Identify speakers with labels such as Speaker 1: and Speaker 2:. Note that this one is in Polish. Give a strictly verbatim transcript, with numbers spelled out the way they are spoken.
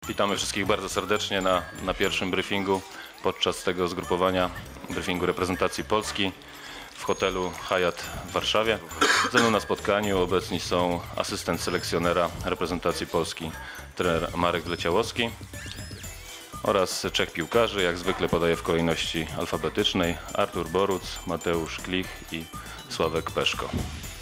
Speaker 1: Witamy wszystkich bardzo serdecznie na, na pierwszym briefingu podczas tego zgrupowania briefingu reprezentacji Polski w hotelu Hyatt w Warszawie. Ze mną na spotkaniu obecni są asystent selekcjonera reprezentacji Polski, trener Marek Leciałowski oraz trzech piłkarzy, jak zwykle podaję w kolejności alfabetycznej: Artur Boruc, Mateusz Klich i Sławek Peszko.